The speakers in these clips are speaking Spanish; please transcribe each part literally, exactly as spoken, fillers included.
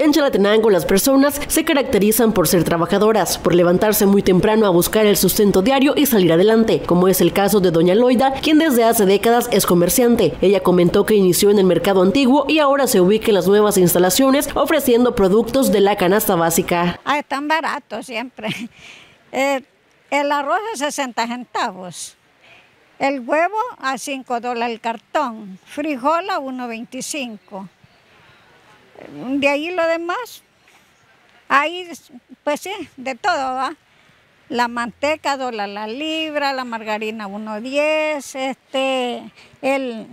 En Chalatenango las personas se caracterizan por ser trabajadoras, por levantarse muy temprano a buscar el sustento diario y salir adelante, como es el caso de doña Loida, quien desde hace décadas es comerciante. Ella comentó que inició en el mercado antiguo y ahora se ubica en las nuevas instalaciones ofreciendo productos de la canasta básica. Ah, están baratos siempre. Eh, el arroz a sesenta centavos. El huevo a cinco dólares el cartón, frijol a uno veinticinco. De ahí lo demás, ahí pues sí, de todo, ¿va? La manteca, dólar la libra, la margarina uno diez, este, el,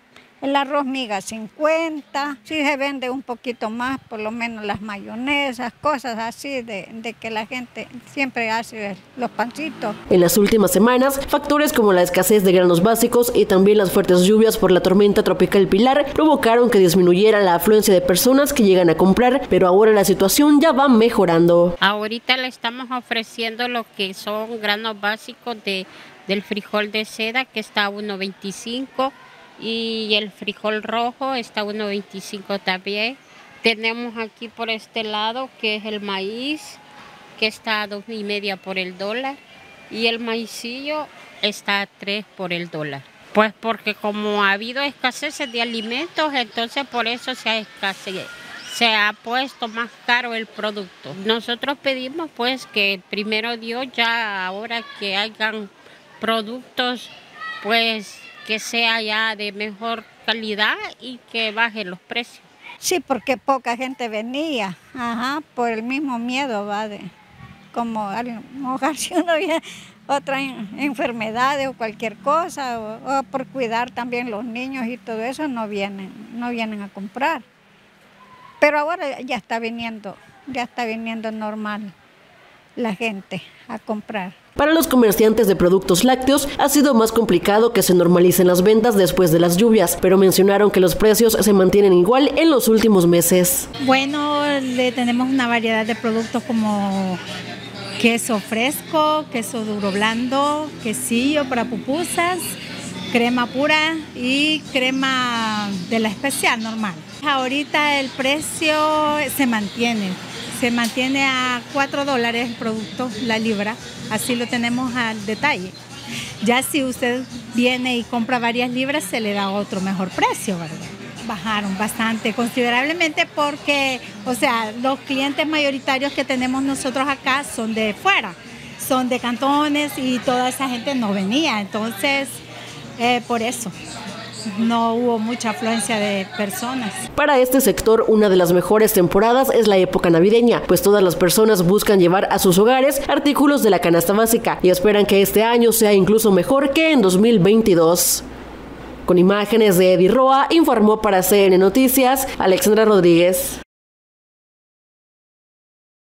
el arroz miga cincuenta, sí se vende un poquito más, por lo menos las mayonesas, cosas así de, de que la gente siempre hace los pancitos. En las últimas semanas, factores como la escasez de granos básicos y también las fuertes lluvias por la tormenta tropical Pilar provocaron que disminuyera la afluencia de personas que llegan a comprar, pero ahora la situación ya va mejorando. Ahorita le estamos ofreciendo lo que son granos básicos de, del frijol de seda, que está a uno veinticinco, y el frijol rojo está a uno veinticinco también. Tenemos aquí por este lado que es el maíz, que está a dos y media por el dólar, y el maicillo está a tres por el dólar. Pues porque como ha habido escasez de alimentos, entonces por eso se ha escasez, se ha puesto más caro el producto. Nosotros pedimos pues que primero Dios ya ahora que hayan productos pues que sea ya de mejor calidad y que bajen los precios. Sí, porque poca gente venía, ajá, por el mismo miedo, va, de como a lo mejor si uno viene otra enfermedad o cualquier cosa, o, o por cuidar también los niños y todo eso, no vienen, no vienen a comprar. Pero ahora ya está viniendo, ya está viniendo normal la gente a comprar. Para los comerciantes de productos lácteos ha sido más complicado que se normalicen las ventas después de las lluvias, pero mencionaron que los precios se mantienen igual en los últimos meses. Bueno, le tenemos una variedad de productos como queso fresco, queso duro blando, quesillo para pupusas, crema pura y crema de la especial normal. Ahorita el precio se mantiene. Se mantiene a cuatro dólares el producto, la libra, así lo tenemos al detalle. Ya si usted viene y compra varias libras, se le da otro mejor precio, ¿verdad? Bajaron bastante, considerablemente porque, o sea, los clientes mayoritarios que tenemos nosotros acá son de fuera, son de cantones y toda esa gente no venía, entonces, eh, por eso. No hubo mucha afluencia de personas. Para este sector, una de las mejores temporadas es la época navideña, pues todas las personas buscan llevar a sus hogares artículos de la canasta básica y esperan que este año sea incluso mejor que en dos mil veintidós. Con imágenes de Eddie Roa, informó para C N Noticias, Alexandra Rodríguez.